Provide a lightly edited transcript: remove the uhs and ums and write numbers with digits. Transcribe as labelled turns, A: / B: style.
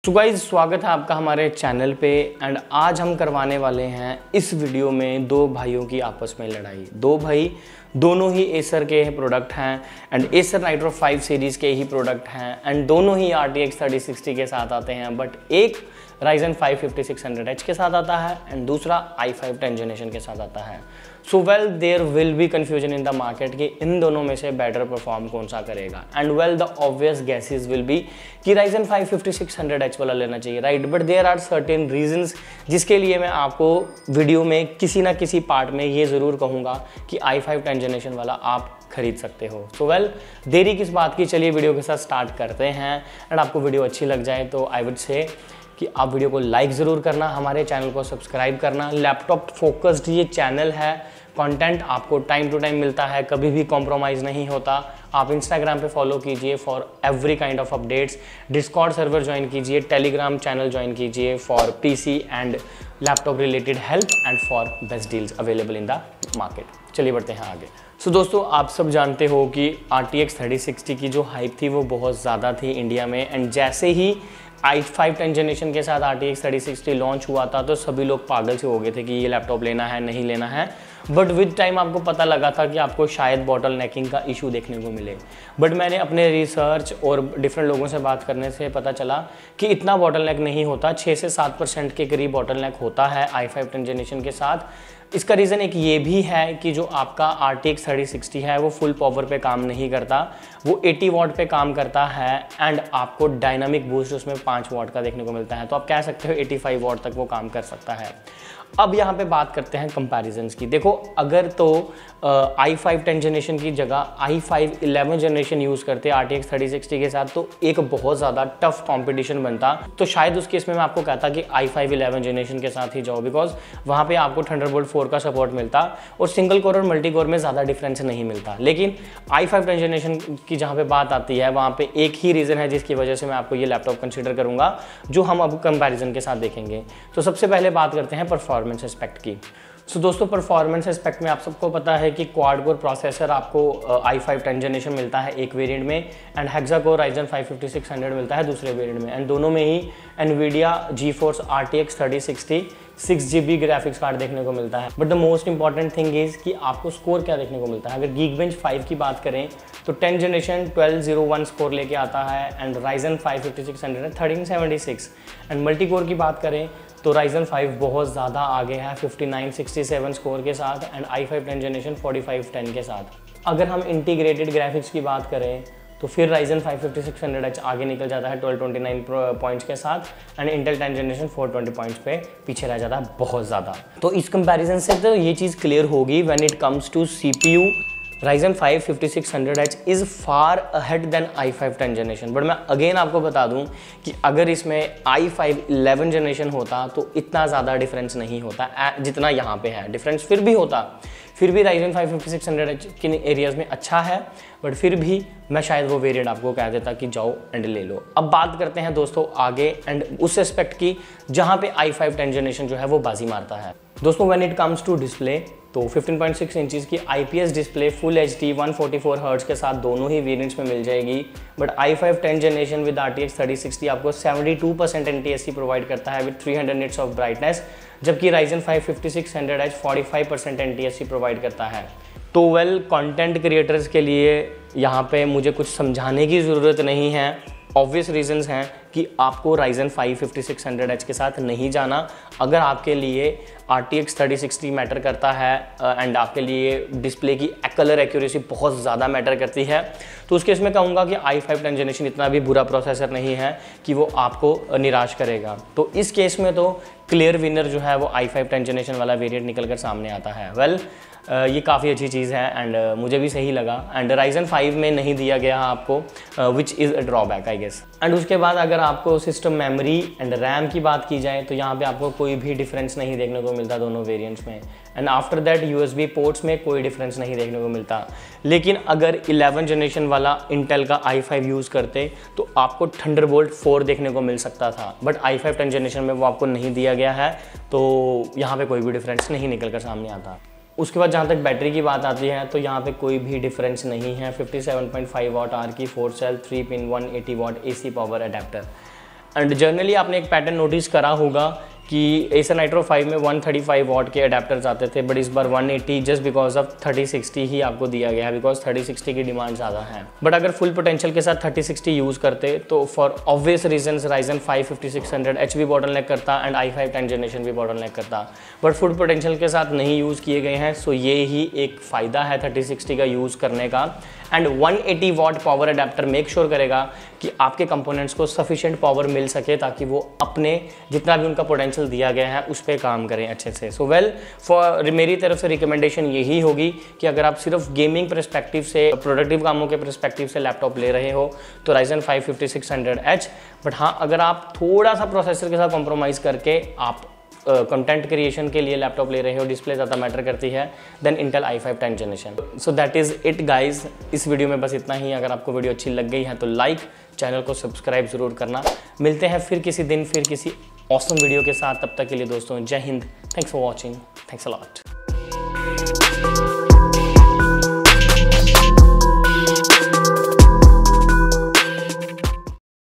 A: So guys, स्वागत है आपका हमारे चैनल पे। एंड आज हम करवाने वाले हैं इस वीडियो में दो भाइयों की आपस में लड़ाई। दो भाई दोनों ही एसर के प्रोडक्ट हैं एंड एसर नाइट्रो 5 सीरीज़ के ही प्रोडक्ट हैं एंड दोनों ही RTX 3060 के साथ आते हैं। बट एक Ryzen 5 5600H के साथ आता है एंड दूसरा i5 10th जनरेशन के साथ आता है। So well there will be confusion in the market कि इन दोनों में से बेटर परफॉर्म कौन सा करेगा। And well the obvious guesses will be कि Ryzen 5 5600H वाला लेना चाहिए, right. But there are certain reasons जिसके लिए मैं आपको वीडियो में किसी ना किसी पार्ट में ये ज़रूर कहूँगा कि i5 10th जनरेशन वाला आप खरीद सकते हो। सो वेल देरी किस बात की, चलिए वीडियो के साथ स्टार्ट करते हैं। एंड आपको वीडियो अच्छी लग जाए तो आई वुड से कि आप वीडियो को लाइक ज़रूर करना, हमारे चैनल को सब्सक्राइब करना। लैपटॉप फोकस्ड ये चैनल है, कंटेंट आपको टाइम टू टाइम मिलता है, कभी भी कॉम्प्रोमाइज़ नहीं होता। आप इंस्टाग्राम पे फॉलो कीजिए for every kind of updates, Discord server join कीजिए, टेलीग्राम चैनल ज्वाइन कीजिए for PC and laptop related help and for best deals available in the market. चलिए बढ़ते हैं आगे। सो दोस्तों, आप सब जानते हो कि RTX 3060 की जो हाइप थी वो बहुत ज़्यादा थी इंडिया में। एंड जैसे ही i5 10th जनरेशन के साथ RTX 3060 लॉन्च हुआ था तो सभी लोग पागल से हो गए थे कि ये लैपटॉप लेना है नहीं लेना है। बट विद टाइम आपको पता लगा था कि आपको शायद बॉटल नेकिंग का इशू देखने को मिले। बट मैंने अपने रिसर्च और डिफरेंट लोगों से बात करने से पता चला कि इतना बॉटल नेक नहीं होता, 6 से 7% के करीब बॉटल नेक होता है i5 10th जनरेशन के साथ। इसका रीज़न एक ये भी है कि जो आपका RTX 3060 है वो फुल पावर पे काम नहीं करता, वो 80 वाट पे काम करता है एंड आपको डायनामिक बूस्ट उसमें 5 वाट का देखने को मिलता है। तो आप कह सकते हो 85 वाट तक वो काम कर सकता है। अब यहाँ पे बात करते हैं कंपैरिजन्स की। देखो, अगर तो i5 10th जनरेशन की जगह i5 11th जनरेशन यूज़ करते RTX 3060 के साथ तो एक बहुत ज़्यादा टफ कंपटीशन बनता। तो शायद उस केस में मैं आपको कहता कि i5 11th जनरेशन के साथ ही जाओ, बिकॉज वहाँ पे आपको थंडरबोल्ट 4 का सपोर्ट मिलता और सिंगल कोर और मल्टी कोर में ज़्यादा डिफरेंस नहीं मिलता। लेकिन i5 10th जनरेशन की जहाँ पे बात आती है वहाँ पे एक ही रीज़न है जिसकी वजह से मैं आपको ये लैपटॉप कंसिडर करूँगा, जो हम अब कंपैरिजन के साथ देखेंगे। तो सबसे पहले बात करते हैं परफॉर्मेंस एस्पेक्ट की। सो दोस्तों, परफॉर्मेंस एस्पेक्ट में आप सबको पता है कि क्वाड कोर प्रोसेसर आपको i5 10th जनरेशन मिलता है एक वेरिएंट में एंड हेक्सा कोर Ryzen 5 5600 मिलता है दूसरे वेरिएंट में। एंड दोनों में ही NVIDIA GeForce RTX 3060 6GB graphics card देखने को मिलता है। But the most important thing is कि आपको स्कोर क्या देखने को मिलता है। अगर Geekbench 5 की बात करें तो 10th जनरेशन 1201 स्कोर लेके आता है and Ryzen 5 5600 1376। And multi core की बात करें तो Ryzen 5 बहुत ज़्यादा आगे है 5967 स्कोर के साथ एंड i5 10th जनरेशन 4510 के साथ। अगर हम इंटीग्रेटेड ग्राफिक्स की बात करें तो फिर Ryzen 5 5600H आगे निकल जाता है 1229 पॉइंट्स के साथ and Intel 10th generation 420 points पे पीछे रह जाता है बहुत ज़्यादा। तो इस कंपैरिजन से तो ये चीज़ क्लियर होगी when it comes to CPU Ryzen 5 5600H is far ahead than i5 10th generation. But मैं अगेन आपको बता दूं कि अगर इसमें i5 11th जनरेशन होता तो इतना ज़्यादा डिफरेंस नहीं होता जितना यहाँ पे है। डिफरेंस फिर भी होता, फिर भी Ryzen 5 5600H किन एरियाज़ में अच्छा है, बट फिर भी मैं शायद वो वेरिएंट आपको कह देता कि जाओ एंड ले लो। अब बात करते हैं दोस्तों आगे एंड उस एस्पेक्ट की जहाँ पे i5 10th जनरेशन जो है वो बाजी मारता है। दोस्तों, when it comes to display तो 15.6 इंचज़ की IPS display full HD 144 hertz के साथ दोनों ही वेरिएंट्स में मिल जाएगी। But i5 10th generation with RTX 3060 आपको 72% NTSC प्रोवाइड करता है विद 300 निट्स ऑफ ब्राइटनेस, जबकि Ryzen 5 5600H 45% NTSC प्रोवाइड करता है। तो वेल, कंटेंट क्रिएटर्स के लिए यहाँ पे मुझे कुछ समझाने की ज़रूरत नहीं है। ऑब्वियस रीजंस हैं कि आपको Ryzen 5 5600H के साथ नहीं जाना। अगर आपके लिए RTX 3060 मैटर करता है एंड आपके लिए डिस्प्ले की कलर एक्यूरेसी बहुत ज़्यादा मैटर करती है तो उस केस में कहूँगा कि i5 10th जनरेशन इतना भी बुरा प्रोसेसर नहीं है कि वो आपको निराश करेगा। तो इस केस में तो क्लियर विनर जो है वो i5 10th जनरेशन वाला वेरिएंट निकल कर सामने आता है। वेल, ये काफ़ी अच्छी चीज़ है एंड मुझे भी सही लगा। एंड Ryzen 5 में नहीं दिया गया आपको, which is a drawback I guess. And उसके बाद अगर आपको सिस्टम मेमोरी एंड रैम की बात की जाए तो यहाँ पे आपको कोई भी डिफरेंस नहीं देखने को मिलता दोनों वेरिएंट्स में। And after that USB ports में कोई डिफरेंस नहीं देखने को मिलता। लेकिन अगर 11th जनरेशन वाला इंटेल का i5 यूज़ करते तो आपको थंडरबोल्ट 4 देखने को मिल सकता था, बट i5 10th जनरेशन में वो आपको नहीं दिया गया है तो यहाँ पे कोई भी डिफरेंस नहीं निकल कर सामने आता। उसके बाद जहाँ तक बैटरी की बात आती है तो यहाँ पे कोई भी डिफरेंस नहीं है। 57.5 वाट आर की 4 cell 3 pin 180 watt AC power adapter and generally आपने एक पैटर्न नोटिस करा होगा कि एसर नाइट्रो 5 में 135 वॉट के अडेप्टर्स आते थे, बट इस बार 180 जस्ट बिकॉज ऑफ 3060 ही आपको दिया गया है, बिकॉज 3060 की डिमांड ज़्यादा है। बट अगर फुल पोटेंशियल के साथ 3060 यूज़ करते तो for obvious reasons Ryzen 5 5600 H भी बॉटलनेक करता एंड i5 10th जनरेशन भी बॉटलनेक करता, बट फुल पोटेंशियल के साथ नहीं यूज़ किए गए हैं। सो ये ही एक फ़ायदा है 3060 का यूज़ करने का। And 180 watt power adapter make sure करेगा कि आपके कंपोनेंट्स को सफिशिएंट पावर मिल सके ताकि वो अपने जितना भी उनका पोटेंशियल दिया गया है उस पर काम करें अच्छे से। सो वेल फॉर मेरी तरफ से रिकमेंडेशन यही होगी कि अगर आप सिर्फ गेमिंग परस्पेक्टिव से, प्रोडक्टिव कामों के परस्पेक्टिव से लैपटॉप ले रहे हो तो Ryzen 5 5600H। बट हाँ, अगर आप थोड़ा सा प्रोसेसर के साथ कॉम्प्रोमाइज़ करके आप कंटेंट क्रिएशन के लिए लैपटॉप ले रहे हो, डिस्प्ले ज़्यादा मैटर करती है, then Intel i5 10th generation. So that is it guys, इस वीडियो में बस इतना ही। अगर आपको वीडियो अच्छी लग गई है तो लाइक, चैनल को सब्सक्राइब ज़रूर करना। मिलते हैं फिर किसी दिन, फिर किसी ऑसम वीडियो के साथ। तब तक के लिए दोस्तों, जय हिंद, thanks for watching, thanks a lot.